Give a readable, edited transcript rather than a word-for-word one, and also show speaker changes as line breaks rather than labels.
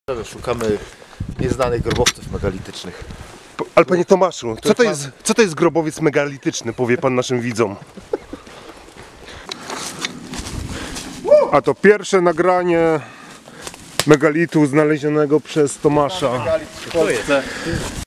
Szukamy nieznanych grobowców megalitycznych.
Ale panie Tomaszu, co to jest grobowiec megalityczny, powie pan naszym widzom? A to pierwsze nagranie megalitu znalezionego przez Tomasza.
Megalit w Polsce.